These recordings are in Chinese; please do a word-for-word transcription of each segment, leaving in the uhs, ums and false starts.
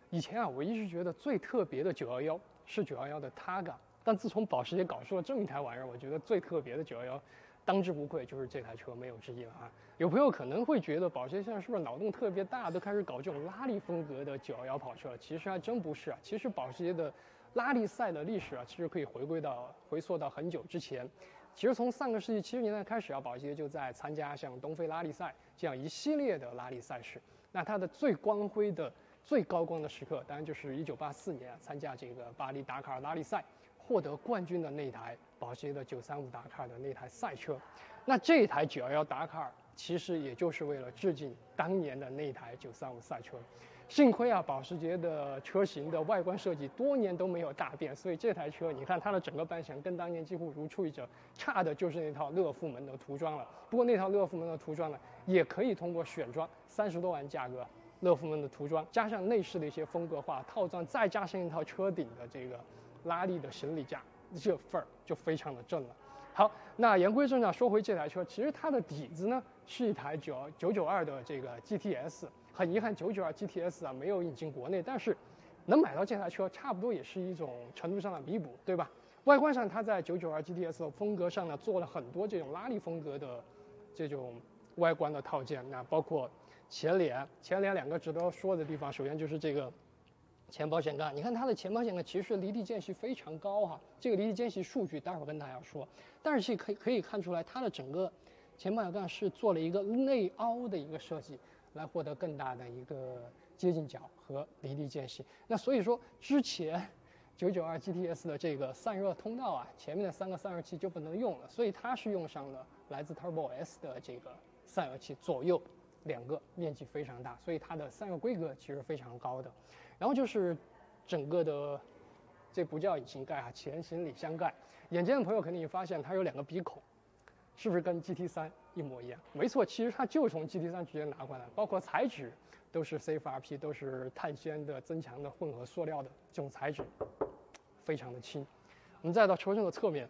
以前啊，我一直觉得最特别的九一一是九一一的 Targa， 但自从保时捷搞出了这么一台玩意儿，我觉得最特别的九一一当之无愧就是这台车，没有之一了啊。有朋友可能会觉得保时捷现在是不是脑洞特别大，都开始搞这种拉力风格的九一一跑车了？其实还真不是啊。其实保时捷的拉力赛的历史啊，其实可以回归到回溯到很久之前。其实从上个世纪七十年代开始啊，保时捷就在参加像东非拉力赛这样一系列的拉力赛事。那它的最光辉的、最高光的时刻，当然就是一九八四年、啊、参加这个巴黎达喀尔拉力赛，获得冠军的那台保时捷的九三五达喀尔的那台赛车。那这台九一一达喀尔其实也就是为了致敬当年的那台九三五赛车。幸亏啊，保时捷的车型的外观设计多年都没有大变，所以这台车你看它的整个扮相跟当年几乎如出一辙，差的就是那套勒夫门的涂装了。不过那套勒夫门的涂装呢，也可以通过选装三十多万价格，勒夫门的涂装加上内饰的一些风格化套装，再加上一套车顶的这个拉力的行李架，这份儿就非常的正了。好，那言归正传，说回这台车，其实它的底子呢是一台九九九二的这个 G T S。很遗憾，九九二 G T S 啊没有引进国内，但是能买到这台车，差不多也是一种程度上的弥补，对吧？外观上，它在九九二 G T S 的风格上呢，做了很多这种拉力风格的这种外观的套件。那包括前脸，前脸两个值得说的地方，首先就是这个前保险杠。你看它的前保险杠其实离地间隙非常高哈，这个离地间隙数据待会儿跟大家说，但是可以可以看出来，它的整个前保险杠是做了一个内凹的一个设计，来获得更大的一个接近角和离地间隙。那所以说，之前九九二 G T S 的这个散热通道啊，前面的三个散热器就不能用了，所以它是用上了来自 Turbo S 的这个散热器，左右两个面积非常大，所以它的散热规格其实非常高的。然后就是整个的，这不叫引擎盖啊，前行李箱盖。眼尖的朋友肯定发现它有两个鼻孔，是不是跟 G T 三一模一样？没错，其实它就从 G T 三直接拿过来，包括材质都是 C F R P， 都是碳纤的增强的混合塑料的这种材质，非常的轻。我们再到车身的侧面，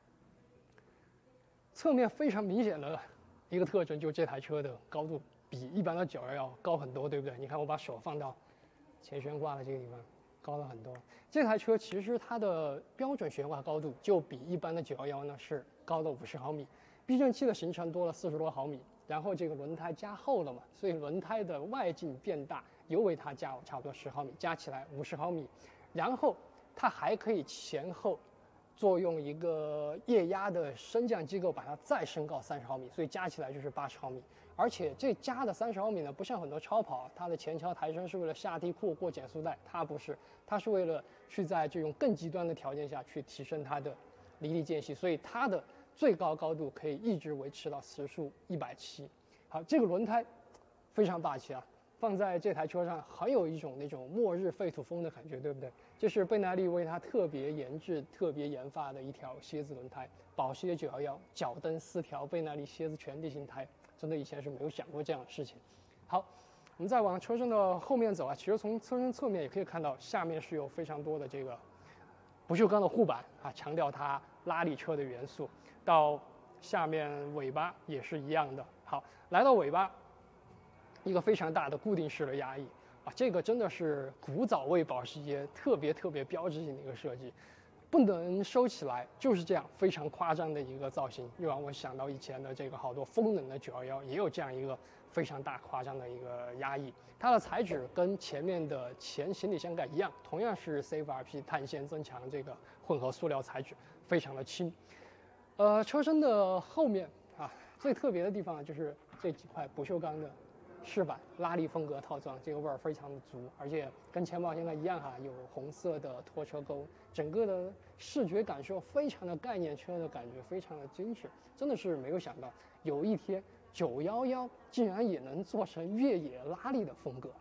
侧面非常明显的一个特征就是这台车的高度比一般的九一一要高很多，对不对？你看我把手放到前悬挂的这个地方，高了很多。这台车其实它的标准悬挂高度就比一般的九一一呢是高了五十毫米。避震器的行程多了四十多毫米，然后这个轮胎加厚了嘛，所以轮胎的外径变大，又为它加差不多十毫米，加起来五十毫米。然后它还可以前后作用一个液压的升降机构，把它再升高三十毫米，所以加起来就是八十毫米。而且这加的三十毫米呢，不像很多超跑，它的前桥抬升是为了下地库过减速带，它不是，它是为了去在这种更极端的条件下去提升它的离地间隙，所以它的最高高度可以一直维持到时速一百七。好，这个轮胎非常霸气啊，放在这台车上很有一种那种末日废土风的感觉，对不对？这是贝耐力为它特别研制、特别研发的一条蝎子轮胎，保时捷九一一脚蹬四条贝耐力蝎子全地形胎，真的以前是没有想过这样的事情。好，我们再往车身的后面走啊，其实从车身侧面也可以看到，下面是有非常多的这个不锈钢的护板啊，强调它拉力车的元素。到下面尾巴也是一样的。好，来到尾巴，一个非常大的固定式的压抑啊，这个真的是古早味保时捷特别特别标志性的一个设计，不能收起来，就是这样非常夸张的一个造型，又让我想到以前的这个好多风能的九一一也有这样一个非常大夸张的一个压抑。它的材质跟前面的前行李箱盖一样，同样是 C F R P 碳纤增强这个混合塑料材质，非常的轻。呃，车身的后面啊，最特别的地方就是这几块不锈钢的饰板拉力风格套装，这个味儿非常的足，而且跟前保险杠一样哈，有红色的拖车钩，整个的视觉感受非常的概念车的感觉，非常的精致，真的是没有想到有一天九一一竟然也能做成越野拉力的风格。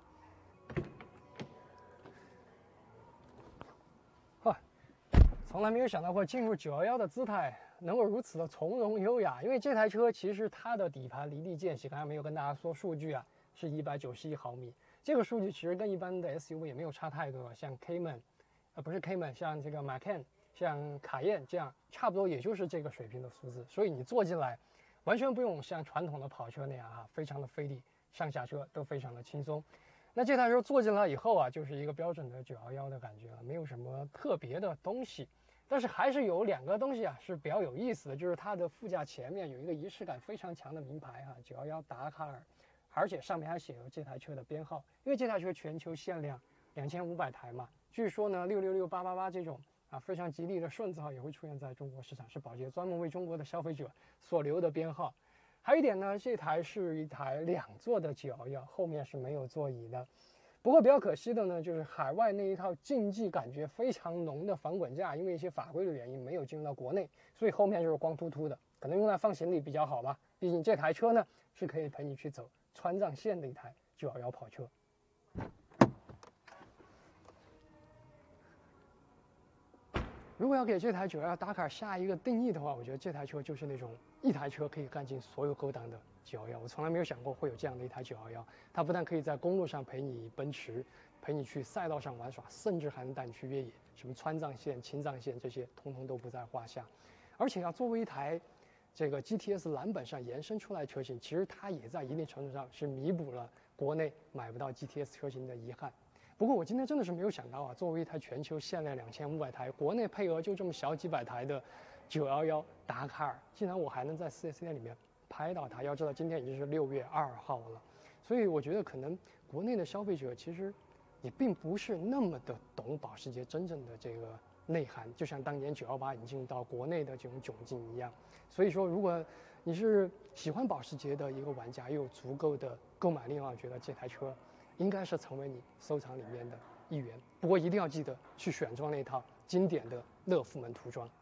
哈，从来没有想到过进入九一一的姿态能够如此的从容优雅，因为这台车其实它的底盘离地间隙，刚才没有跟大家说数据啊，是一百九十一毫米。这个数据其实跟一般的 S U V 也没有差太多，像 Cayman， 呃不是 Cayman， 像这个 Macan， 像卡宴这样，差不多也就是这个水平的数字。所以你坐进来，完全不用像传统的跑车那样啊，非常的费力，上下车都非常的轻松。 那这台车坐进来以后啊，就是一个标准的九一一的感觉了，没有什么特别的东西。但是还是有两个东西啊是比较有意思的，就是它的副驾前面有一个仪式感非常强的名牌哈、啊，九一一达喀尔，而且上面还写有这台车的编号，因为这台车全球限量两千五百台嘛。据说呢，六六六八八八这种啊非常吉利的顺字号也会出现在中国市场，是宝洁专门为中国的消费者所留的编号。还有一点呢，这台是一台两座的九一一，后面是没有座椅的。不过比较可惜的呢，就是海外那一套竞技感觉非常浓的防滚架，因为一些法规的原因没有进入到国内，所以后面就是光秃秃的，可能用来放行李比较好吧。毕竟这台车呢是可以陪你去走川藏线的一台九一一跑车。如果要给这台九一一达喀尔下一个定义的话，我觉得这台车就是那种一台车可以干尽所有勾当的九一一。我从来没有想过会有这样的一台九一一，它不但可以在公路上陪你奔驰，陪你去赛道上玩耍，甚至还能带你去越野，什么川藏线、青藏线这些，通通都不在话下。而且啊，作为一台这个 G T S 蓝本上延伸出来的车型，其实它也在一定程度上是弥补了国内买不到 G T S 车型的遗憾。不过我今天真的是没有想到啊，作为一台全球限量两千五百台，国内配额就这么小几百台的九一一达喀尔，竟然我还能在 四 S 店里面拍到它。要知道今天已经是六月二号了，所以我觉得可能国内的消费者其实也并不是那么的懂保时捷真正的这个内涵，就像当年九一八引进到国内的这种窘境一样。所以说，如果你是喜欢保时捷的一个玩家，又有足够的购买力的话，我觉得这台车应该是成为你收藏里面的一员。不过一定要记得去选装那套经典的乐福门涂装。